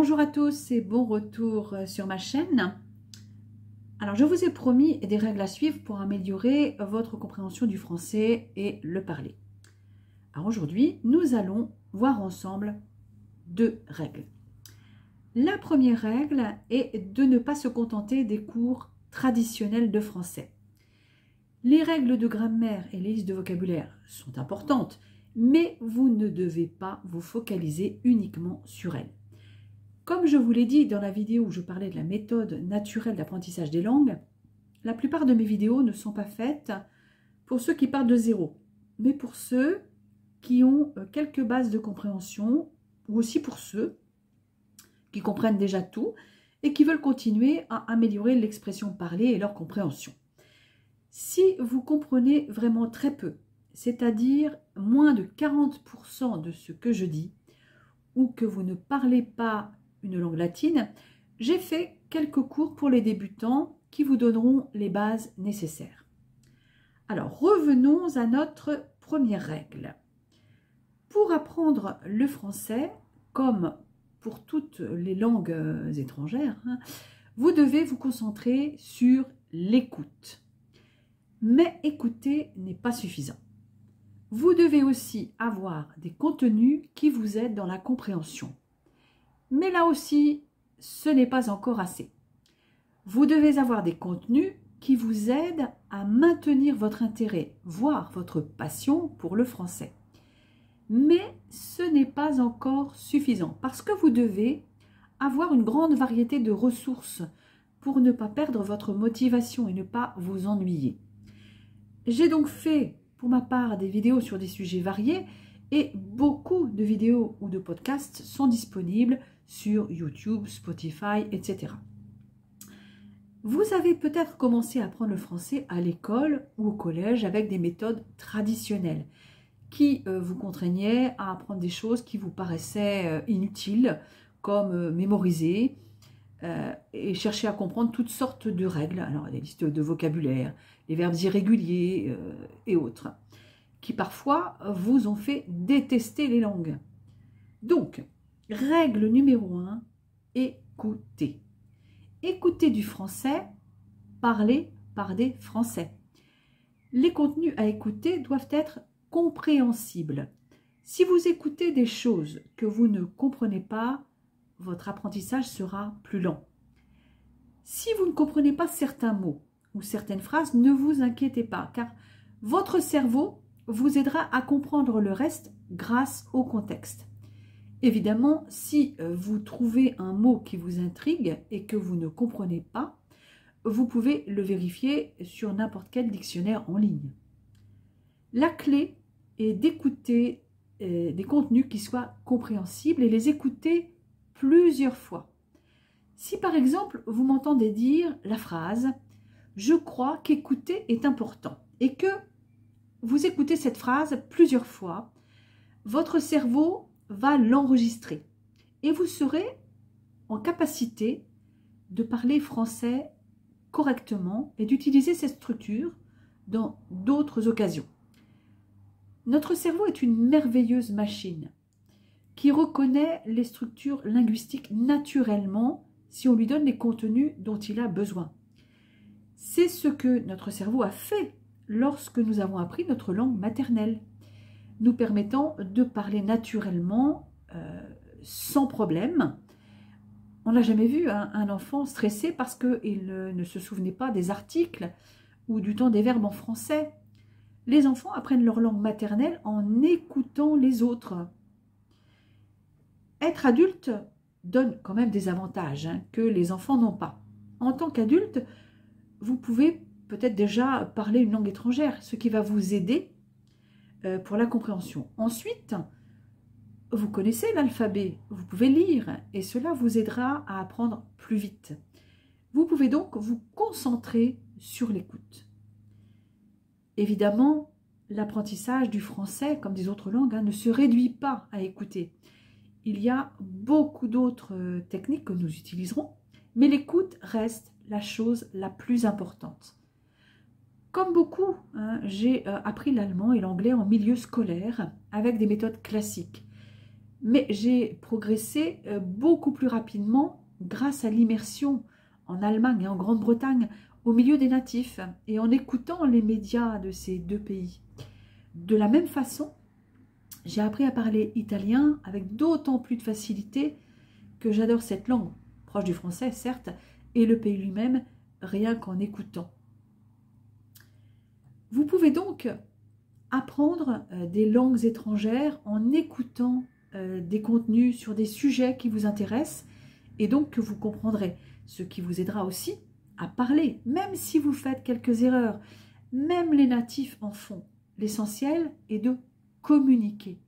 Bonjour à tous et bon retour sur ma chaîne. Alors je vous ai promis des règles à suivre pour améliorer votre compréhension du français et le parler. Alors aujourd'hui, nous allons voir ensemble deux règles. La première règle est de ne pas se contenter des cours traditionnels de français. Les règles de grammaire et les listes de vocabulaire sont importantes, mais vous ne devez pas vous focaliser uniquement sur elles. Comme je vous l'ai dit dans la vidéo où je parlais de la méthode naturelle d'apprentissage des langues, la plupart de mes vidéos ne sont pas faites pour ceux qui partent de zéro, mais pour ceux qui ont quelques bases de compréhension, ou aussi pour ceux qui comprennent déjà tout et qui veulent continuer à améliorer l'expression parlée et leur compréhension. Si vous comprenez vraiment très peu, c'est-à-dire moins de 40% de ce que je dis, ou que vous ne parlez pas une langue latine, j'ai fait quelques cours pour les débutants qui vous donneront les bases nécessaires. Alors, revenons à notre première règle. Pour apprendre le français, comme pour toutes les langues étrangères, vous devez vous concentrer sur l'écoute. Mais écouter n'est pas suffisant. Vous devez aussi avoir des contenus qui vous aident dans la compréhension. Mais là aussi, ce n'est pas encore assez. Vous devez avoir des contenus qui vous aident à maintenir votre intérêt, voire votre passion pour le français. Mais ce n'est pas encore suffisant parce que vous devez avoir une grande variété de ressources pour ne pas perdre votre motivation et ne pas vous ennuyer. J'ai donc fait pour ma part des vidéos sur des sujets variés et beaucoup de vidéos ou de podcasts sont disponibles sur YouTube, Spotify, etc. Vous avez peut-être commencé à apprendre le français à l'école ou au collège avec des méthodes traditionnelles qui vous contraignaient à apprendre des choses qui vous paraissaient inutiles, comme mémoriser et chercher à comprendre toutes sortes de règles, alors des listes de vocabulaire, les verbes irréguliers et autres, qui parfois vous ont fait détester les langues. Donc, règle numéro 1, écoutez. Écoutez du français, parlez par des Français. Les contenus à écouter doivent être compréhensibles. Si vous écoutez des choses que vous ne comprenez pas, votre apprentissage sera plus lent. Si vous ne comprenez pas certains mots ou certaines phrases, ne vous inquiétez pas, car votre cerveau vous aidera à comprendre le reste grâce au contexte. Évidemment, si vous trouvez un mot qui vous intrigue et que vous ne comprenez pas, vous pouvez le vérifier sur n'importe quel dictionnaire en ligne. La clé est d'écouter des contenus qui soient compréhensibles et les écouter plusieurs fois. Si par exemple, vous m'entendez dire la phrase « Je crois qu'écouter est important » et que vous écoutez cette phrase plusieurs fois, votre cerveau va l'enregistrer et vous serez en capacité de parler français correctement et d'utiliser cette structure dans d'autres occasions. Notre cerveau est une merveilleuse machine qui reconnaît les structures linguistiques naturellement si on lui donne les contenus dont il a besoin. C'est ce que notre cerveau a fait lorsque nous avons appris notre langue maternelle, nous permettant de parler naturellement sans problème. On n'a jamais vu un enfant stressé parce qu'il ne se souvenait pas des articles ou du temps des verbes en français. Les enfants apprennent leur langue maternelle en écoutant les autres. Être adulte donne quand même des avantages que les enfants n'ont pas. En tant qu'adulte, vous pouvez peut-être déjà parler une langue étrangère, ce qui va vous aider pour la compréhension. Ensuite, vous connaissez l'alphabet, vous pouvez lire et cela vous aidera à apprendre plus vite. Vous pouvez donc vous concentrer sur l'écoute. Évidemment, l'apprentissage du français, comme des autres langues, ne se réduit pas à écouter. Il y a beaucoup d'autres techniques que nous utiliserons, mais l'écoute reste la chose la plus importante. Comme beaucoup, j'ai appris l'allemand et l'anglais en milieu scolaire avec des méthodes classiques. Mais j'ai progressé beaucoup plus rapidement grâce à l'immersion en Allemagne et en Grande-Bretagne, au milieu des natifs et en écoutant les médias de ces deux pays. De la même façon, j'ai appris à parler italien avec d'autant plus de facilité que j'adore cette langue, proche du français certes, et le pays lui-même, rien qu'en écoutant. Vous pouvez donc apprendre des langues étrangères en écoutant des contenus sur des sujets qui vous intéressent et donc que vous comprendrez, ce qui vous aidera aussi à parler, même si vous faites quelques erreurs. Même les natifs en font. L'essentiel est de communiquer.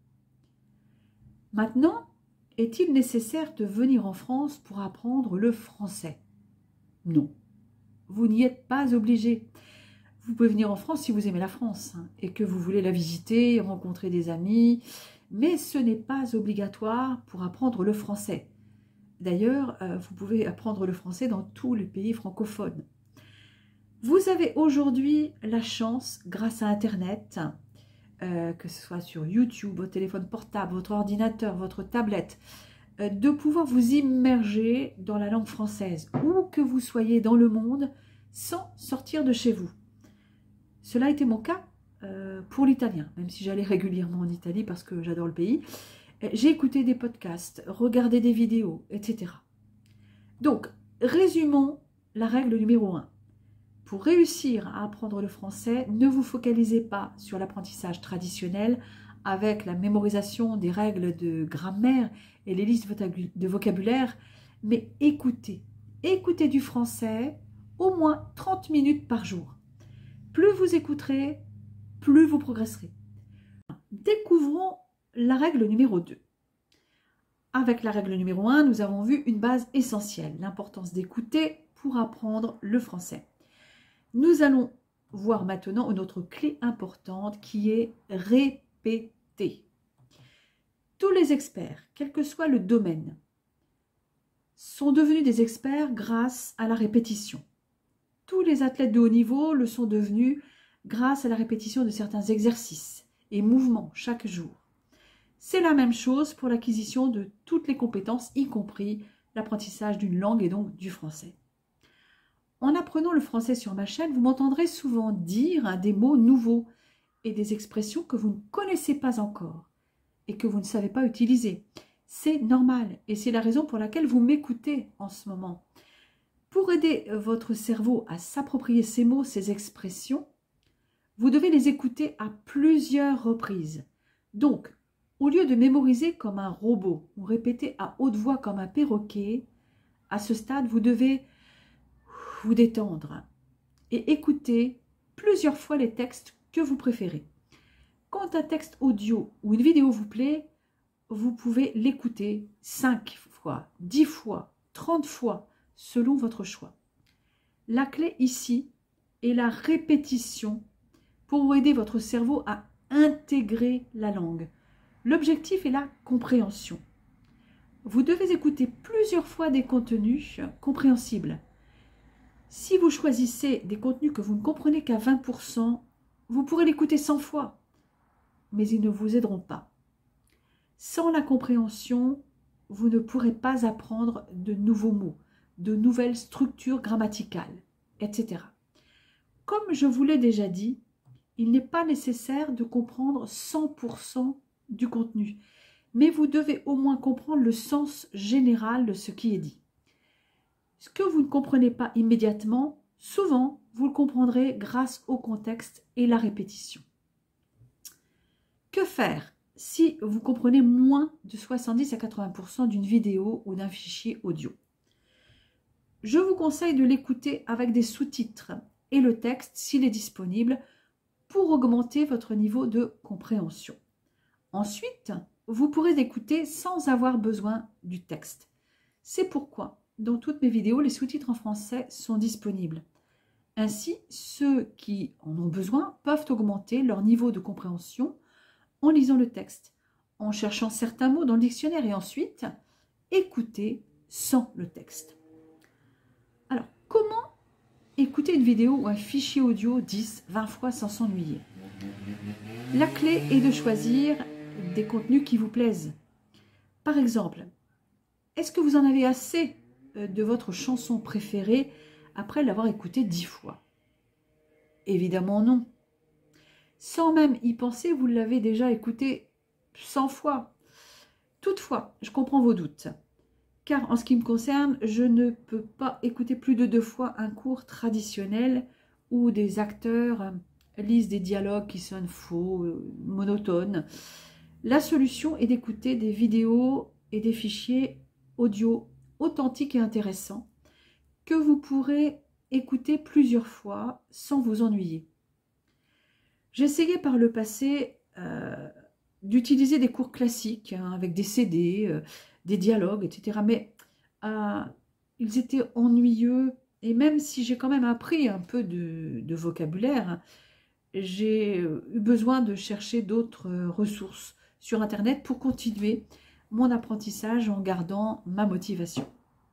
Maintenant, est-il nécessaire de venir en France pour apprendre le français? Non, vous n'y êtes pas obligé. Vous pouvez venir en France si vous aimez la France et que vous voulez la visiter, rencontrer des amis, mais ce n'est pas obligatoire pour apprendre le français. D'ailleurs, vous pouvez apprendre le français dans tous les pays francophones. Vous avez aujourd'hui la chance, grâce à Internet, que ce soit sur YouTube, votre téléphone portable, votre ordinateur, votre tablette, de pouvoir vous immerger dans la langue française, où que vous soyez dans le monde, sans sortir de chez vous. Cela a été mon cas pour l'italien, même si j'allais régulièrement en Italie parce que j'adore le pays. J'ai écouté des podcasts, regardé des vidéos, etc. Donc, résumons la règle numéro 1. Pour réussir à apprendre le français, ne vous focalisez pas sur l'apprentissage traditionnel avec la mémorisation des règles de grammaire et les listes de vocabulaire, mais écoutez. Écoutez du français au moins 30 minutes par jour. Plus vous écouterez, plus vous progresserez. Découvrons la règle numéro 2. Avec la règle numéro 1, nous avons vu une base essentielle, l'importance d'écouter pour apprendre le français. Nous allons voir maintenant une autre clé importante qui est répéter. Tous les experts, quel que soit le domaine, sont devenus des experts grâce à la répétition. Tous les athlètes de haut niveau le sont devenus grâce à la répétition de certains exercices et mouvements chaque jour. C'est la même chose pour l'acquisition de toutes les compétences, y compris l'apprentissage d'une langue et donc du français. En apprenant le français sur ma chaîne, vous m'entendrez souvent dire des mots nouveaux et des expressions que vous ne connaissez pas encore et que vous ne savez pas utiliser. C'est normal et c'est la raison pour laquelle vous m'écoutez en ce moment. Pour aider votre cerveau à s'approprier ces mots, ces expressions, vous devez les écouter à plusieurs reprises. Donc, au lieu de mémoriser comme un robot ou répéter à haute voix comme un perroquet, à ce stade, vous devez vous détendre et écouter plusieurs fois les textes que vous préférez. Quand un texte audio ou une vidéo vous plaît, vous pouvez l'écouter 5 fois, 10 fois, 30 fois, selon votre choix. La clé ici est la répétition pour aider votre cerveau à intégrer la langue. L'objectif est la compréhension. Vous devez écouter plusieurs fois des contenus compréhensibles. Si vous choisissez des contenus que vous ne comprenez qu'à 20%, vous pourrez l'écouter 100 fois, mais ils ne vous aideront pas. Sans la compréhension, vous ne pourrez pas apprendre de nouveaux mots, de nouvelles structures grammaticales, etc. Comme je vous l'ai déjà dit, il n'est pas nécessaire de comprendre 100% du contenu, mais vous devez au moins comprendre le sens général de ce qui est dit. Ce que vous ne comprenez pas immédiatement, souvent, vous le comprendrez grâce au contexte et la répétition. Que faire si vous comprenez moins de 70 à 80% d'une vidéo ou d'un fichier audio? Je vous conseille de l'écouter avec des sous-titres et le texte, s'il est disponible, pour augmenter votre niveau de compréhension. Ensuite, vous pourrez écouter sans avoir besoin du texte. C'est pourquoi, dans toutes mes vidéos, les sous-titres en français sont disponibles. Ainsi, ceux qui en ont besoin peuvent augmenter leur niveau de compréhension en lisant le texte, en cherchant certains mots dans le dictionnaire et ensuite écouter sans le texte. Alors, comment écouter une vidéo ou un fichier audio 10, 20 fois sans s'ennuyer? La clé est de choisir des contenus qui vous plaisent. Par exemple, est-ce que vous en avez assez de votre chanson préférée après l'avoir écoutée 10 fois? Évidemment non. Sans même y penser, vous l'avez déjà écoutée 100 fois. Toutefois, je comprends vos doutes. Car en ce qui me concerne, je ne peux pas écouter plus de 2 fois un cours traditionnel où des acteurs lisent des dialogues qui sonnent faux, monotones. La solution est d'écouter des vidéos et des fichiers audio authentiques et intéressants que vous pourrez écouter plusieurs fois sans vous ennuyer. J'ai essayé par le passé d'utiliser des cours classiques avec des CD, des dialogues, etc. Mais ils étaient ennuyeux et même si j'ai quand même appris un peu de vocabulaire, j'ai eu besoin de chercher d'autres ressources sur Internet pour continuer mon apprentissage en gardant ma motivation.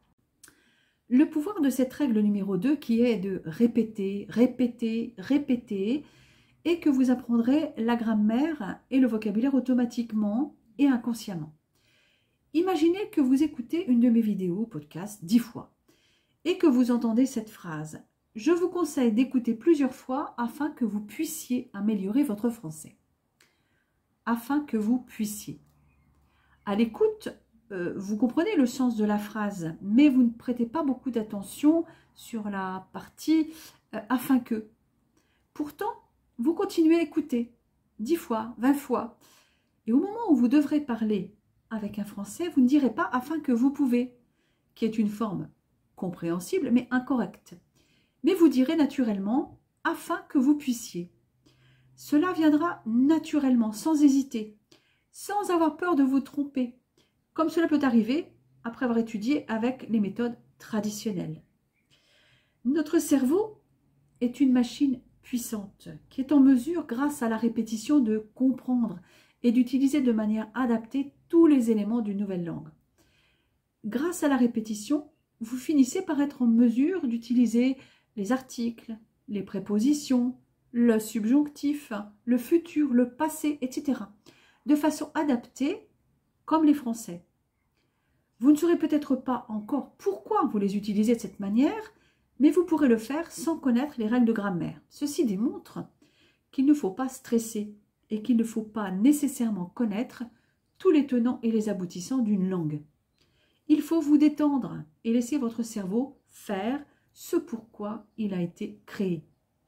Le pouvoir de cette règle numéro 2 qui est de répéter, répéter, répéter et que vous apprendrez la grammaire et le vocabulaire automatiquement et inconsciemment. Imaginez que vous écoutez une de mes vidéos, podcast, 10 fois et que vous entendez cette phrase. Je vous conseille d'écouter plusieurs fois afin que vous puissiez améliorer votre français. Afin que vous puissiez. À l'écoute, vous comprenez le sens de la phrase, mais vous ne prêtez pas beaucoup d'attention sur la partie afin que. Pourtant, vous continuez à écouter 10 fois, 20 fois. Et au moment où vous devrez parler avec un Français, vous ne direz pas afin que vous pouvez, qui est une forme compréhensible mais incorrecte. Mais vous direz naturellement afin que vous puissiez. Cela viendra naturellement, sans hésiter, sans avoir peur de vous tromper, comme cela peut arriver après avoir étudié avec les méthodes traditionnelles. Notre cerveau est une machine puissante qui est en mesure, grâce à la répétition, de comprendre et d'utiliser de manière adaptée tous les éléments d'une nouvelle langue. Grâce à la répétition, vous finissez par être en mesure d'utiliser les articles, les prépositions, le subjonctif, le futur, le passé, etc. de façon adaptée comme les Français. Vous ne saurez peut-être pas encore pourquoi vous les utilisez de cette manière, mais vous pourrez le faire sans connaître les règles de grammaire. Ceci démontre qu'il ne faut pas stresser et qu'il ne faut pas nécessairement connaître tous les tenants et les aboutissants d'une langue. Il faut vous détendre et laisser votre cerveau faire ce pourquoi il a été créé.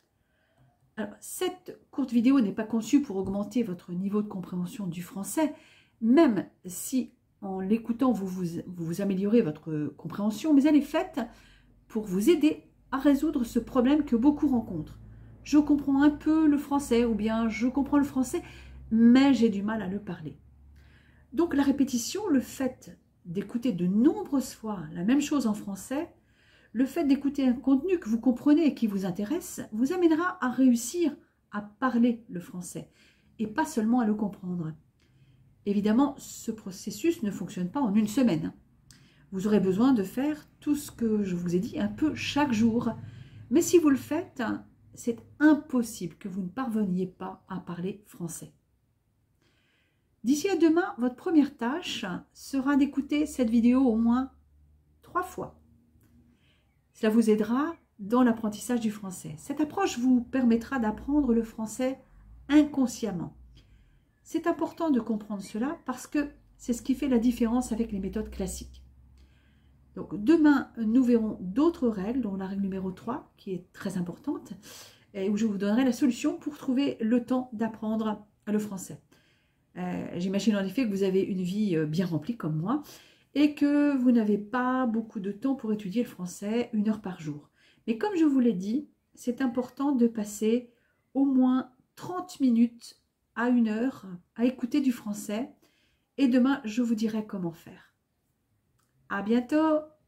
Alors, cette courte vidéo n'est pas conçue pour augmenter votre niveau de compréhension du français, même si en l'écoutant vous améliorez votre compréhension, mais elle est faite pour vous aider à résoudre ce problème que beaucoup rencontrent. Je comprends un peu le français ou bien je comprends le français, mais j'ai du mal à le parler. Donc la répétition, le fait d'écouter de nombreuses fois la même chose en français, le fait d'écouter un contenu que vous comprenez et qui vous intéresse, vous amènera à réussir à parler le français et pas seulement à le comprendre. Évidemment, ce processus ne fonctionne pas en une semaine. Vous aurez besoin de faire tout ce que je vous ai dit un peu chaque jour. Mais si vous le faites, c'est impossible que vous ne parveniez pas à parler français. D'ici à demain, votre première tâche sera d'écouter cette vidéo au moins 3 fois. Cela vous aidera dans l'apprentissage du français. Cette approche vous permettra d'apprendre le français inconsciemment. C'est important de comprendre cela parce que c'est ce qui fait la différence avec les méthodes classiques. Donc demain, nous verrons d'autres règles, dont la règle numéro 3, qui est très importante, et où je vous donnerai la solution pour trouver le temps d'apprendre le français. J'imagine en effet que vous avez une vie bien remplie comme moi, et que vous n'avez pas beaucoup de temps pour étudier le français 1 heure par jour. Mais comme je vous l'ai dit, c'est important de passer au moins 30 minutes à 1 heure à écouter du français, et demain, je vous dirai comment faire. À bientôt!